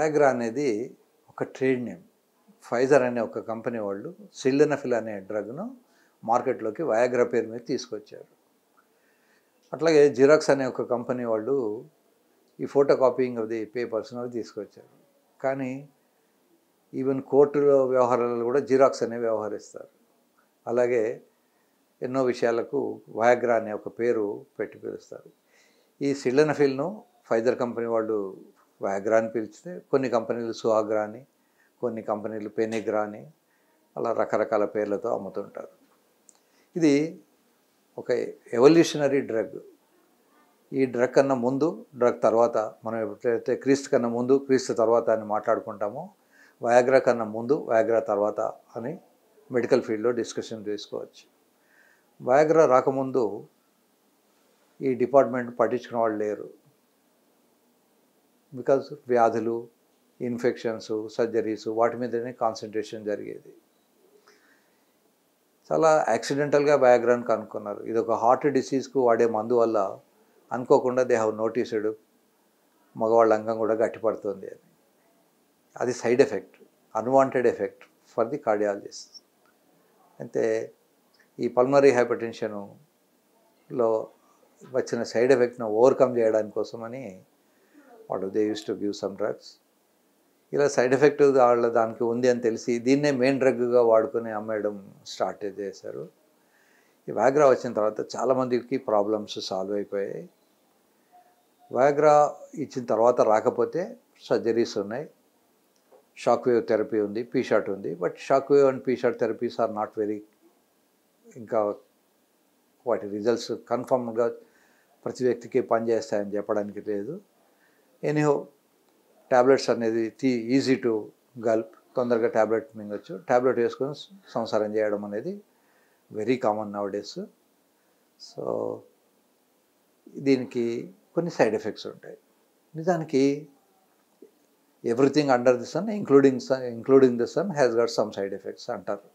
Viagra అనేది ఒక trade name. Pfizer అనే ఒక కంపెనీ వాళ్ళు సిల్డెనఫిల్ అనే డ్రగ్ను మార్కెట్లోకి వయాగ్రా పేరు మీద తీసుకొచ్చారు. అట్లాగే జిరాక్స్ అనే ఒక కంపెనీ వాళ్ళు ఈ ఫోటో కాపీయింగ్ ఆఫ్ ది పేపర్స్ని తీసుకొచ్చారు. కానీ ఈవెన్ కోర్టులో వ్యవహారాలు కూడా జిరాక్స్ అనే వ్యవహరిస్తారు. అలాగే ఎన్నో విషయాలకు వయాగ్రా అనే ఒక పేరు పెట్టి పిలుస్తారు. ఈ సిల్డెనఫిల్ను ఫైజర్ కంపెనీ వాళ్ళు వయాగ్రా అని పిలిస్తే, కొన్ని కంపెనీలు సుహాగ్రా అని, కొన్ని కంపెనీలు పెనిగ్రా అని, అలా రకరకాల పేర్లతో అమ్ముతుంటారు. ఇది ఒక ఎవల్యూషనరీ డ్రగ్. ఈ డ్రగ్ కన్నా ముందు, డ్రగ్ తర్వాత, మనం ఎప్పుడైతే క్రీస్తు కన్నా ముందు, క్రీస్తు తర్వాత అని మాట్లాడుకుంటామో, వయాగ్రా కన్నా ముందు, వయాగ్రా తర్వాత అని మెడికల్ ఫీల్డ్లో డిస్కషన్ చేసుకోవచ్చు. వయాగ్రా రాకముందు ఈ డిపార్ట్మెంట్ పట్టించుకున్న వాళ్ళు లేరు. బికాజ్ వ్యాధులు, ఇన్ఫెక్షన్స్, సర్జరీస్ వాటి మీదనే కాన్సన్ట్రేషన్ జరిగేది. చాలా యాక్సిడెంటల్గా వయాగ్రాని కనుక్కున్నారు. ఇది ఒక హార్ట్ డిసీజ్కు వాడే మందు వల్ల అనుకోకుండా దే హ్యావ్ నోటీస్డ్ మగవాళ్ళ అంగం కూడా గట్టిపడుతుంది అని. అది side effect, unwanted effect for the cardiologist. అయితే ఈ పల్మనరీ హైపర్టెన్షన్లో వచ్చిన సైడ్ ఎఫెక్ట్ను ఓవర్కమ్ చేయడానికి కోసమని వాళ్ళు they use to give some drugs. ఇలా సైడ్ ఎఫెక్ట్ వాళ్ళ దానికి ఉంది అని తెలిసి దీన్నే మెయిన్ డ్రగ్గా వాడుకొని అమ్మేయడం స్టార్ట్ చేశారు. ఈ వయాగ్రా వచ్చిన తర్వాత చాలామందికి ప్రాబ్లమ్స్ సాల్వ్ అయిపోయాయి. వయాగ్రా ఇచ్చిన తర్వాత రాకపోతే సర్జరీస్ ఉన్నాయి, షాక్ వేవ్ థెరపీ ఉంది, పీషాట్ ఉంది. But shock wave and P shot therapies are not very, ఇంకా వాటి రిజల్ట్స్ కన్ఫర్మ్గా ప్రతి వ్యక్తికి పనిచేస్తాయని చెప్పడానికి లేదు. ఎనీహో ట్యాబ్లెట్స్ అనేది ఈజీ టు గల్ప్, తొందరగా ట్యాబ్లెట్ మింగొచ్చు. ట్యాబ్లెట్ వేసుకొని సంసారం చేయడం అనేది very common nowadays. So దీనికి కొన్ని సైడ్ ఎఫెక్ట్స్ ఉంటాయి. నిజానికి everything under the sun including the sun has got some side effects అంటారు.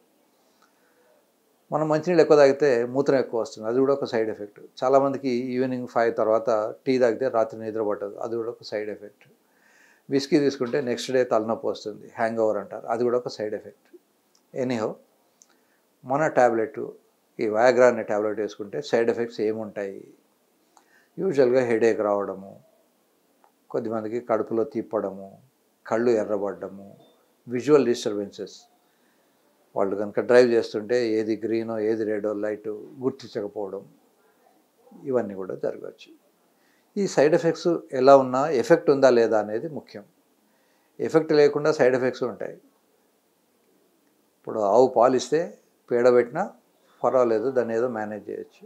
మనం మంచినీళ్ళు ఎక్కువ తాగితే మూత్రం ఎక్కువ వస్తుంది, అది కూడా ఒక సైడ్ ఎఫెక్ట్. చాలామందికి ఈవినింగ్ 5 తర్వాత టీ తాగితే రాత్రి నిద్ర పట్టదు, అది కూడా ఒక సైడ్ ఎఫెక్ట్. విస్కీ తీసుకుంటే నెక్స్ట్ డే తలనొప్పి వస్తుంది, హ్యాంగ్ ఓవర్ అంటారు, అది కూడా ఒక సైడ్ ఎఫెక్ట్. ఎనీహో మన ట్యాబ్లెట్, ఈ వయాగ్రా అనే ట్యాబ్లెట్ వేసుకుంటే సైడ్ ఎఫెక్ట్స్ ఏముంటాయి? యూజువల్గా హెడేక్ రావడము, కొద్దిమందికి కడుపులో తిప్పడము, కళ్ళు ఎర్రబడ్డము, విజువల్ డిస్టర్బెన్సెస్, వాళ్ళు కనుక డ్రైవ్ చేస్తుంటే ఏది గ్రీనో ఏది రెడో లైటు గుర్తించకపోవడం, ఇవన్నీ కూడా జరగవచ్చు. ఈ సైడ్ ఎఫెక్ట్స్ ఎలా ఉన్నా ఎఫెక్ట్ ఉందా లేదా అనేది ముఖ్యం. ఎఫెక్ట్ లేకుండా సైడ్ ఎఫెక్ట్స్ ఉంటాయి. ఇప్పుడు ఆవు పాలు ఇస్తే పేడ పెట్టినా పర్వాలేదు, దాన్ని ఏదో మేనేజ్ చేయొచ్చు.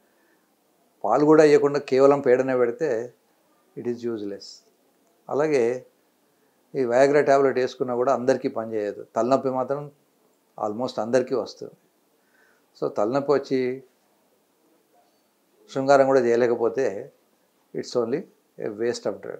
పాలు కూడా ఇవ్వకుండా కేవలం పేడనే పెడితే ఇట్ ఈజ్ యూజ్లెస్. అలాగే ఈ వయాగ్రా ట్యాబ్లెట్ వేసుకున్నా కూడా అందరికీ పనిచేయదు. తలనొప్పి మాత్రం ఆల్మోస్ట్ అందరికీ వస్తుంది. సో తలనొప్పి వచ్చి శృంగారం కూడా చేయలేకపోతే it's only a waste of drug.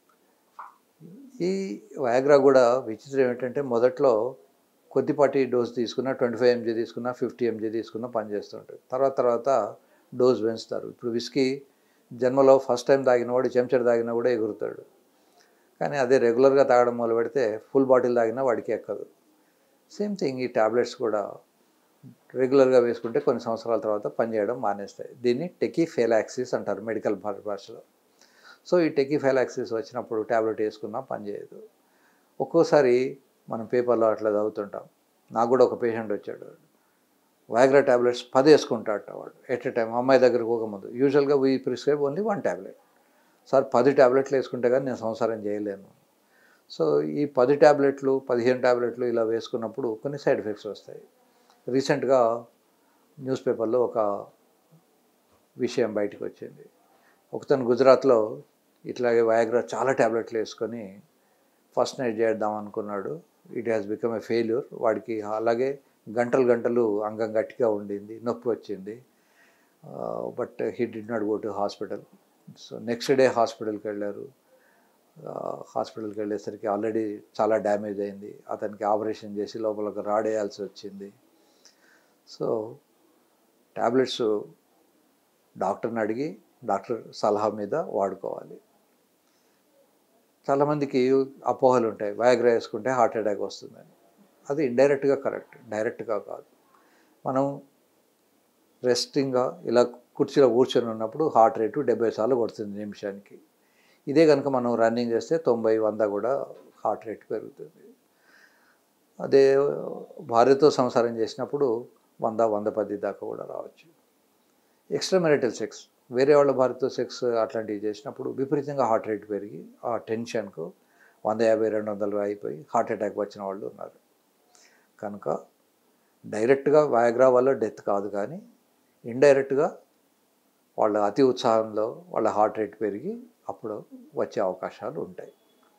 ఈ వయాగ్రా కూడా విచిత్రం ఏంటంటే మొదట్లో కొద్దిపాటి డోస్ తీసుకున్నా, 25 mg తీసుకున్నా, 50 mg తీసుకున్నా పనిచేస్తుంటుంది. తర్వాత డోస్ పెంచుతారు. ఇప్పుడు విస్కీ జన్మలో ఫస్ట్ టైం తాగినవాడు చెంచడు తాగినా కూడా ఎగురుతాడు. కానీ అదే రెగ్యులర్గా తాగడం మొదలు పెడితే ఫుల్ బాటిల్ తాగినా వాడికి ఎక్కదు. సేమ్ థింగ్ ఈ ట్యాబ్లెట్స్ కూడా రెగ్యులర్గా వేసుకుంటే కొన్ని సంవత్సరాల తర్వాత పనిచేయడం మానేస్తాయి. దీన్ని టెకీఫెలాక్సిస్ అంటారు మెడికల్ భాషలో. సో ఈ టెకీఫెలాక్సిస్ వచ్చినప్పుడు ట్యాబ్లెట్ వేసుకున్నా పనిచేయదు. ఒక్కోసారి మనం పేపర్లో అట్లా చదువుతుంటాం. నాకు కూడా ఒక పేషెంట్ వచ్చాడు, వయాగ్రా ట్యాబ్లెట్స్ 10 వేసుకుంటాడట వాడు ఎట్ ఎ టైం. అమ్మాయి దగ్గరికి పోకముందు యూజువల్గా we prescribe only 1 tablet. Sir 10 ట్యాబ్లెట్లు వేసుకుంటే కానీ నేను సంసారం చేయలేను. సో ఈ 10 ట్యాబ్లెట్లు 15 ట్యాబ్లెట్లు ఇలా వేసుకున్నప్పుడు కొన్ని సైడ్ ఎఫెక్ట్స్ వస్తాయి. రీసెంట్గా న్యూస్ పేపర్లో ఒక విషయం బయటకు వచ్చింది. ఒకతను గుజరాత్లో ఇట్లాగే వయాగ్రా చాలా ట్యాబ్లెట్లు వేసుకొని ఫస్ట్ నైట్ చేద్దాం అనుకున్నాడు. It has become a failure. వాడికి అలాగే గంటలు అంగం గట్టిగా ఉండింది, నొప్పి వచ్చింది. But he did not go to hospital. So next day హాస్పిటల్కి వెళ్ళారు. హాస్పిటల్కి వెళ్ళేసరికి ఆల్రెడీ చాలా డ్యామేజ్ అయింది. అతనికి ఆపరేషన్ చేసి లోపల రాడేయాల్సి వచ్చింది. సో ట్యాబ్లెట్స్ డాక్టర్ని అడిగి డాక్టర్ సలహా మీద వాడుకోవాలి. చాలామందికి అపోహలు ఉంటాయి, వయాగ్రా వేసుకుంటే హార్ట్ అటాక్ వస్తుందని. అది ఇండైరెక్ట్గా కరెక్ట్, డైరెక్ట్గా కాదు. మనం రెస్టింగ్గా ఇలా కుర్చీలో కూర్చొని ఉన్నప్పుడు హార్ట్ రేటు 70 సార్లు కొడుతుంది నిమిషానికి. ఇదే కనుక మనం రన్నింగ్ చేస్తే 90, 100 కూడా హార్ట్ రేట్ పెరుగుతుంది. అదే భార్యతో సంసారం చేసినప్పుడు 100, 110 దాకా కూడా రావచ్చు. ఎక్స్ట్రా మ్యారిటల్ సెక్స్, వేరే వాళ్ళ భార్యతో సెక్స్ అట్లాంటివి చేసినప్పుడు విపరీతంగా హార్ట్ రేట్ పెరిగి ఆ టెన్షన్కు 150, 200 అయిపోయి హార్ట్ అటాక్ వచ్చిన వాళ్ళు ఉన్నారు. కనుక డైరెక్ట్గా వయాగ్రా వల్ల డెత్ కాదు, కానీ ఇండైరెక్ట్గా వాళ్ళ అతి ఉత్సాహంలో వాళ్ళ హార్ట్ రేట్ పెరిగి అప్పుడు వచ్చే అవకాశాలు ఉంటాయి.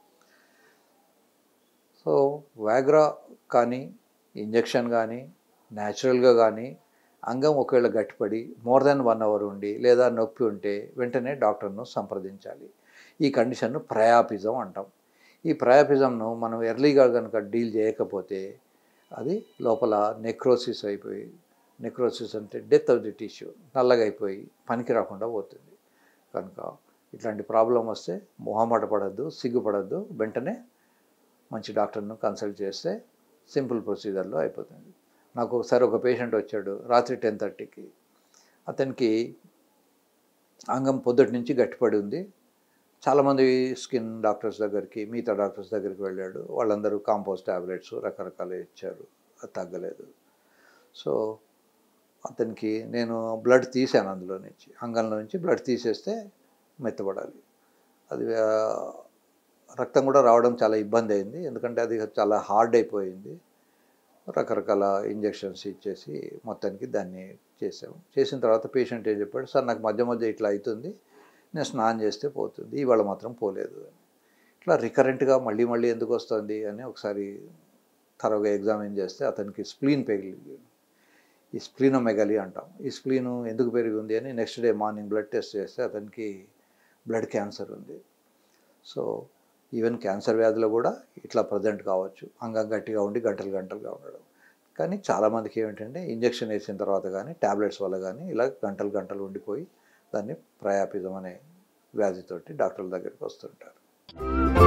సో వయాగ్రా కానీ ఇంజెక్షన్ కానీ న్యాచురల్గా కానీ అంగం ఒకవేళ గట్టిపడి మోర్ దెన్ 1 అవర్ ఉండి లేదా నొప్పి ఉంటే వెంటనే డాక్టర్ను సంప్రదించాలి. ఈ కండిషన్ను ప్రయాపిజం అంటాం. ఈ ప్రయాపిజంను మనం ఎర్లీగా కనుక డీల్ చేయకపోతే అది లోపల నెక్రోసిస్ అయిపోయి, నెక్రోసిస్ అంటే డెత్ ఆఫ్ ది టిష్యూ, నల్లగా అయిపోయి పనికి రాకుండా పోతుంది. కనుక ఇట్లాంటి ప్రాబ్లం వస్తే మొహమాట పడద్దు, సిగ్గుపడద్దు, వెంటనే మంచి డాక్టర్ను కన్సల్ట్ చేస్తే సింపుల్ ప్రొసీజర్లో అయిపోతుంది. నాకు ఒకసారి ఒక పేషెంట్ వచ్చాడు రాత్రి 10:30కి. అతనికి అంగం పొద్దుటి నుంచి గట్టిపడి ఉంది. చాలామంది స్కిన్ డాక్టర్స్ దగ్గరికి, మిగతా డాక్టర్స్ దగ్గరికి వెళ్ళాడు. వాళ్ళందరూ కాంపోజ్ ట్యాబ్లెట్స్ రకరకాలు ఇచ్చారు, అది తగ్గలేదు. సో అతనికి నేను బ్లడ్ తీసాను, అందులో నుంచి అంగంలో నుంచి బ్లడ్ తీసేస్తే మెత్తబడాలి. అది రక్తం కూడా రావడం చాలా ఇబ్బంది అయింది, ఎందుకంటే అది చాలా హార్డ్ అయిపోయింది. రకరకాల ఇంజెక్షన్స్ ఇచ్చేసి మొత్తానికి దాన్ని చేసాము. చేసిన తర్వాత పేషెంట్ ఏం చెప్పాడు, సార్ నాకు మధ్య మధ్య ఇట్లా అవుతుంది, నేను స్నానం చేస్తే పోతుంది, ఇవాళ మాత్రం పోలేదు అని. ఇట్లా రికరెంట్గా మళ్ళీ మళ్ళీ ఎందుకు వస్తుంది అని ఒకసారి థరోగా ఎగ్జామిన్ చేస్తే అతనికి స్ప్లీన్ పెరిగి, ఈ స్ప్లీనోమెగాలీ అంటాం, ఈ స్ప్లీను ఎందుకు పెరిగి ఉంది అని next day morning blood test చేస్తే అతనికి బ్లడ్ క్యాన్సర్ ఉంది. సో ఈవెన్ క్యాన్సర్ వ్యాధిలో కూడా ఇట్లా ప్రజెంట్ కావచ్చు, అంగం గట్టిగా ఉండి గంటలు గంటలుగా ఉండడం. కానీ చాలామందికి ఏమిటంటే ఇంజెక్షన్ వేసిన తర్వాత కానీ ట్యాబ్లెట్స్ వల్ల కానీ ఇలా గంటలు గంటలు ఉండిపోయి దాన్ని ప్రయాపిజం అనే వ్యాధితోటి డాక్టర్ల దగ్గరికి వస్తుంటారు.